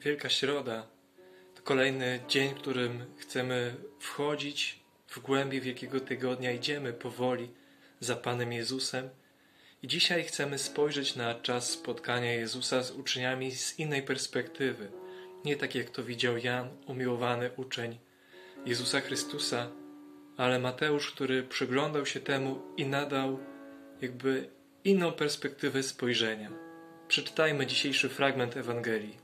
Wielka Środa to kolejny dzień, w którym chcemy wchodzić w głębie Wielkiego Tygodnia. Idziemy powoli za Panem Jezusem i dzisiaj chcemy spojrzeć na czas spotkania Jezusa z uczniami z innej perspektywy. Nie tak jak to widział Jan, umiłowany uczeń Jezusa Chrystusa, ale Mateusz, który przyglądał się temu i nadał jakby inną perspektywę spojrzenia. Przeczytajmy dzisiejszy fragment Ewangelii.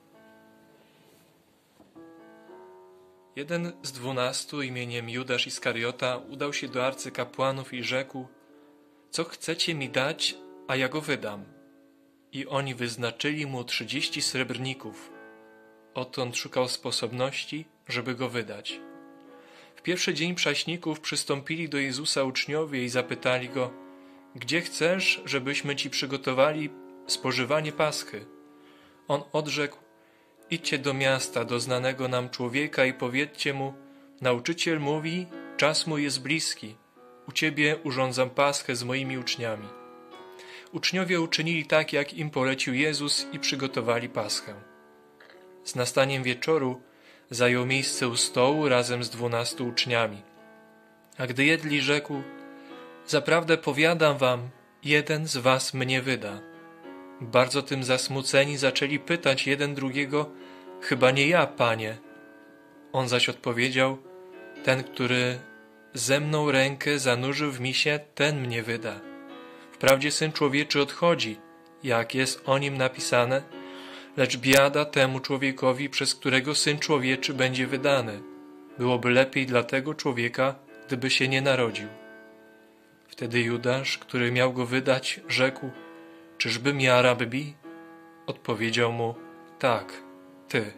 Jeden z 12 imieniem Judasz Iskariota udał się do arcykapłanów i rzekł: co chcecie mi dać, a ja go wydam? I oni wyznaczyli mu 30 srebrników. Odtąd szukał sposobności, żeby go wydać. W pierwszy dzień Przaśników przystąpili do Jezusa uczniowie i zapytali go: gdzie chcesz, żebyśmy ci przygotowali spożywanie Paschy? On odrzekł: idźcie do miasta, do znanego nam człowieka i powiedzcie mu: nauczyciel mówi, czas mój jest bliski. U ciebie urządzam Paschę z moimi uczniami. Uczniowie uczynili tak, jak im polecił Jezus i przygotowali Paschę. Z nastaniem wieczoru zajął miejsce u stołu razem z 12 uczniami. A gdy jedli, rzekł: zaprawdę powiadam wam, jeden z was mnie wyda. Bardzo tym zasmuceni zaczęli pytać jeden drugiego: chyba nie ja, Panie. On zaś odpowiedział: ten, który ze mną rękę zanurzył w misie, ten mnie wyda. Wprawdzie Syn Człowieczy odchodzi, jak jest o nim napisane, lecz biada temu człowiekowi, przez którego Syn Człowieczy będzie wydany. Byłoby lepiej dla tego człowieka, gdyby się nie narodził. Wtedy Judasz, który miał go wydać, rzekł: czyżbym ja, Rabbi? Odpowiedział mu: tak, ty.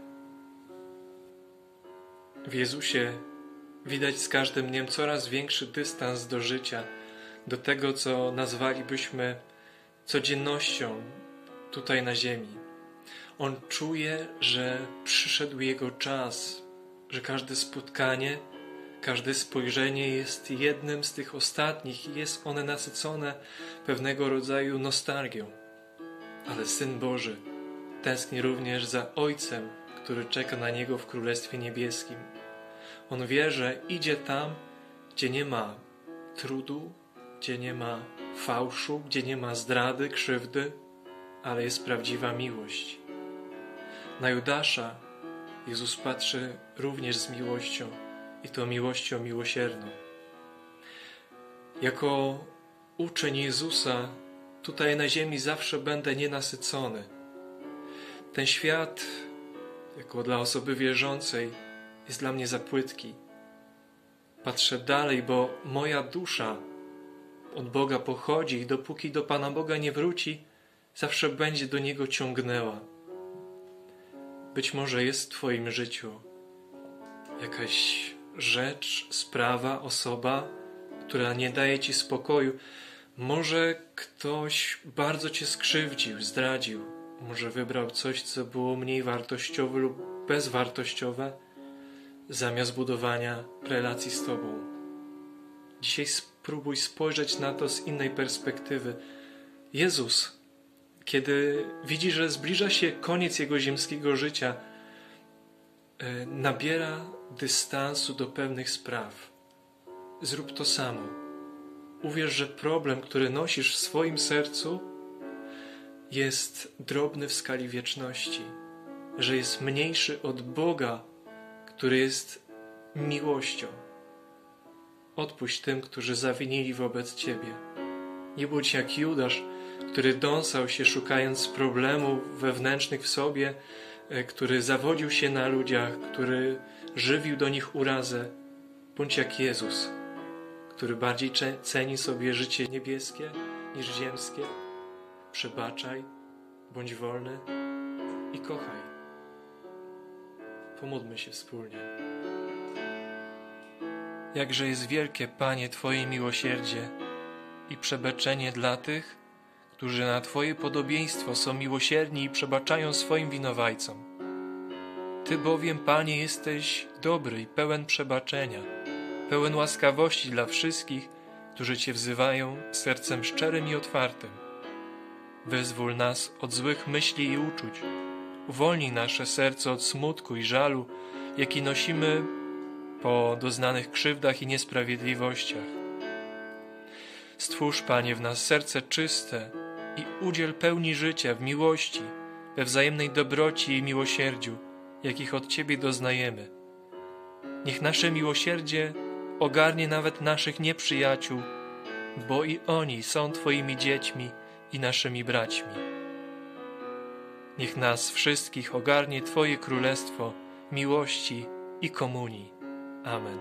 W Jezusie widać z każdym dniem coraz większy dystans do życia, do tego, co nazwalibyśmy codziennością tutaj na ziemi. On czuje, że przyszedł jego czas, że każde spotkanie, każde spojrzenie jest jednym z tych ostatnich i jest one nasycone pewnego rodzaju nostalgią. Ale Syn Boży tęskni również za Ojcem, który czeka na Niego w Królestwie Niebieskim. On wie, że idzie tam, gdzie nie ma trudu, gdzie nie ma fałszu, gdzie nie ma zdrady, krzywdy, ale jest prawdziwa miłość. Na Judasza Jezus patrzy również z miłością i to miłością miłosierną. Jako uczeń Jezusa tutaj na ziemi zawsze będę nienasycony. Ten świat, jako dla osoby wierzącej, jest dla mnie za płytki. Patrzę dalej, bo moja dusza od Boga pochodzi i dopóki do Pana Boga nie wróci, zawsze będzie do Niego ciągnęła. Być może jest w Twoim życiu jakaś rzecz, sprawa, osoba, która nie daje Ci spokoju. Może ktoś bardzo Cię skrzywdził, zdradził. Może wybrał coś, co było mniej wartościowe lub bezwartościowe, zamiast budowania relacji z Tobą. Dzisiaj spróbuj spojrzeć na to z innej perspektywy. Jezus, kiedy widzi, że zbliża się koniec Jego ziemskiego życia, nabiera dystansu do pewnych spraw. Zrób to samo. Uwierz, że problem, który nosisz w swoim sercu, jest drobny w skali wieczności, że jest mniejszy od Boga, który jest miłością. Odpuść tym, którzy zawinili wobec Ciebie. Nie bądź jak Judasz, który dąsał się szukając problemów wewnętrznych w sobie, który zawodził się na ludziach, który żywił do nich urazę. Bądź jak Jezus, który bardziej ceni sobie życie niebieskie niż ziemskie. Przebaczaj, bądź wolny i kochaj. Pomódlmy się wspólnie. Jakże jest wielkie, Panie, Twoje miłosierdzie i przebaczenie dla tych, którzy na Twoje podobieństwo są miłosierni i przebaczają swoim winowajcom. Ty bowiem, Panie, jesteś dobry i pełen przebaczenia, pełen łaskawości dla wszystkich, którzy Cię wzywają sercem szczerym i otwartym. Wyzwól nas od złych myśli i uczuć. uwolnij nasze serce od smutku i żalu, jaki nosimy po doznanych krzywdach i niesprawiedliwościach. Stwórz, Panie, w nas serce czyste i udziel pełni życia w miłości, we wzajemnej dobroci i miłosierdziu, jakich od Ciebie doznajemy. Niech nasze miłosierdzie ogarnie nawet naszych nieprzyjaciół, bo i oni są Twoimi dziećmi i naszymi braćmi. Niech nas wszystkich ogarnie Twoje królestwo miłości i komunii. Amen.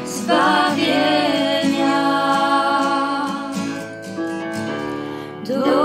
Do